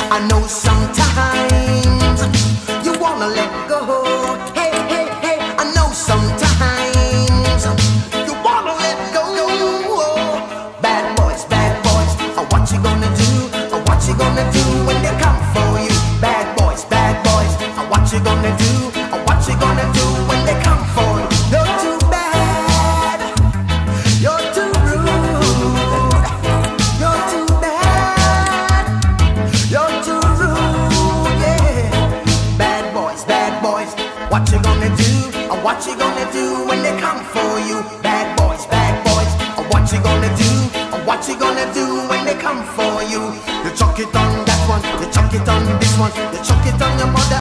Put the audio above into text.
I know sometimes you wanna let go. Hey, hey, hey, I know sometimes you wanna let go. Bad boys, what you gonna do? What you gonna do when they come for you? Bad boys, what you gonna do? What you gonna do when they come for you? You're too bad, you're too rude, you're too bad, you're too rude, yeah. Bad boys, what you gonna do? What you gonna do when they come for you? Bad boys, what you gonna do? What you gonna do when they come for you? You chuck it on that one, you chuck it on this one, you chuck it on your mother.